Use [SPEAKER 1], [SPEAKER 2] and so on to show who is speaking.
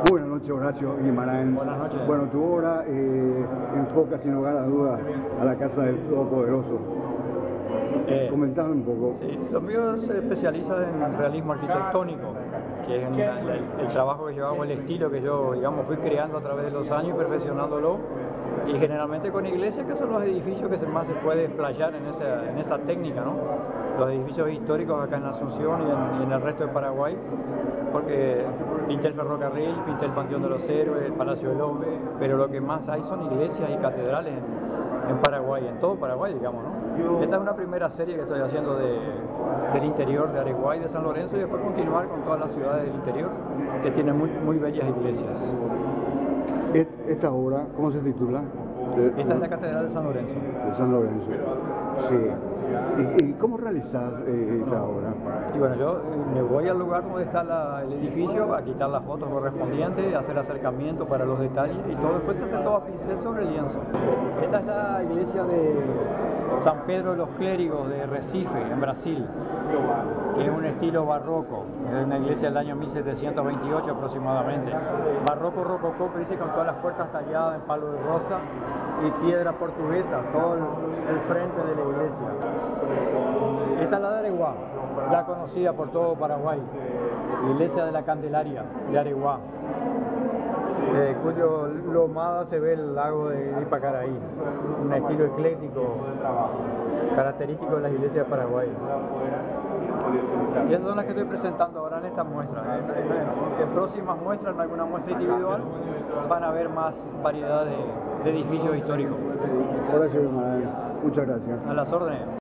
[SPEAKER 1] Buenas noches, Horacio Guimarães.
[SPEAKER 2] Buenas noches.
[SPEAKER 1] Bueno, tu obra enfoca sin lugar a dudas a la Casa del Todopoderoso. Comentame un poco.
[SPEAKER 2] Sí, lo mío se especializa en realismo arquitectónico, que es el trabajo que llevamos, el estilo que yo, digamos, fui creando a través de los años y perfeccionándolo, y generalmente con iglesias, que son los edificios que más se puede explayar en esa técnica, ¿no? Los edificios históricos acá en Asunción y en el resto de Paraguay, porque pinté el ferrocarril, pinté el Panteón de los Héroes, el Palacio del Hombre, pero lo que más hay son iglesias y catedrales en Paraguay, en todo Paraguay, digamos, ¿no? Esta es una primera serie que estoy haciendo del interior de Areguá y de San Lorenzo, y después continuar con todas las ciudades del interior que tienen muy bellas iglesias.
[SPEAKER 1] Esta obra, ¿cómo se titula?
[SPEAKER 2] Esta es la Catedral de San Lorenzo.
[SPEAKER 1] De San Lorenzo, sí. ¿Y cómo realizas esta obra?
[SPEAKER 2] Y bueno, yo me voy al lugar donde está el edificio a quitar las fotos correspondientes, hacer acercamiento para los detalles, y todo después se hace todo a pincel sobre lienzo. Esta es la iglesia de San Pedro de los Clérigos de Recife, en Brasil, que es un estilo barroco. Es una iglesia del año 1728 aproximadamente. Barroco rococó, que dice, con todas las puertas talladas en palo de rosa y piedra portuguesa, todo el frente de la iglesia. Esta es la de Areguá, ya conocida por todo Paraguay, la iglesia de la Candelaria de Areguá, cuyo lomada se ve el lago de Ipacaraí, un estilo ecléctico característico de las iglesias de Paraguay. Y esas son las que estoy presentando ahora en esta muestra. En próximas muestras, en alguna muestra individual, van a haber más variedad de edificios históricos.
[SPEAKER 1] Horacio Guimarães, muchas gracias.
[SPEAKER 2] A las órdenes.